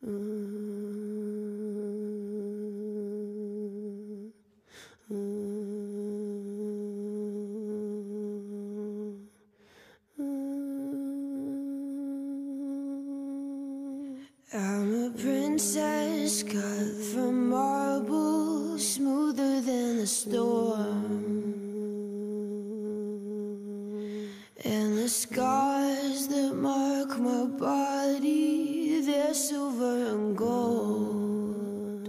I'm a princess cut from marble, smoother than a storm. And the scars that mark my body, they're silver and gold.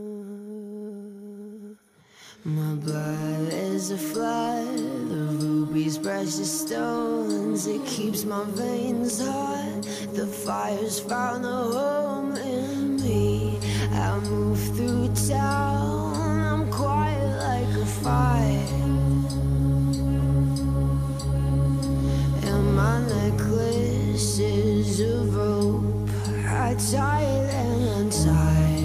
My blood is a flood of rubies, precious stones. It keeps my veins hot. The fire's found a home in me. I move through town, I'm quiet like a fire. And my necklace is of rope, I tie it and untie.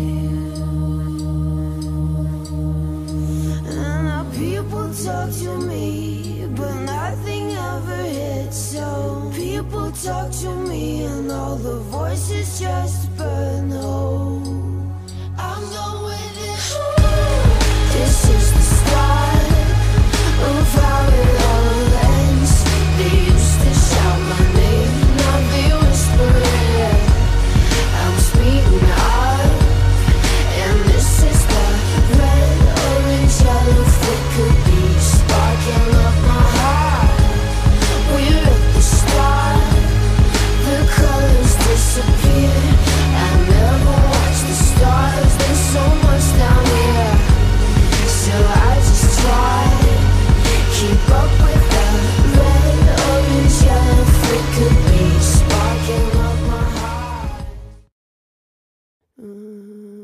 And the people talk to me, but nothing ever hits. So people talk to me and all the voices just burn. Oh, I'm done with it. This is the start of how it all ends. They used to shout my name, now they whisper it. I'm speeding up, and this is the red, orange, yellow flicker beat sparking up my heart. We're at the start, the colors disappear. I never watch the stars, there's so much down here. So I just try, keep up with the red, orange, yellow flicker beat sparking up my heart.